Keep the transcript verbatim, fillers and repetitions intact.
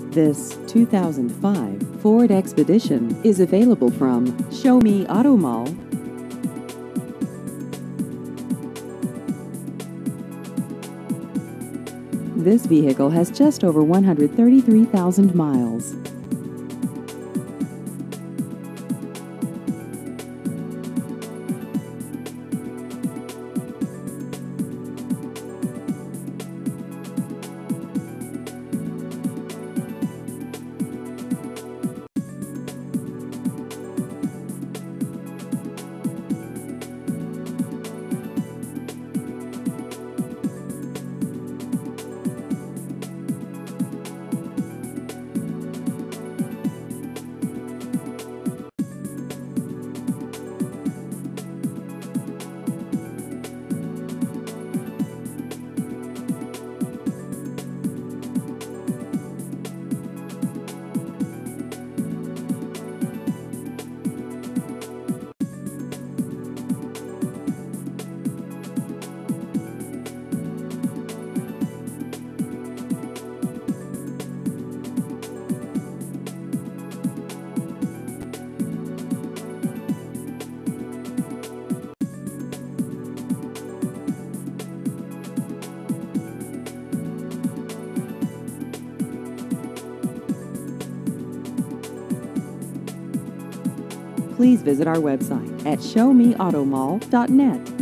This two thousand five Ford Expedition is available from Show Me Auto Mall. This vehicle has just over one hundred thirty-three thousand miles. Please visit our website at show me auto mall dot net.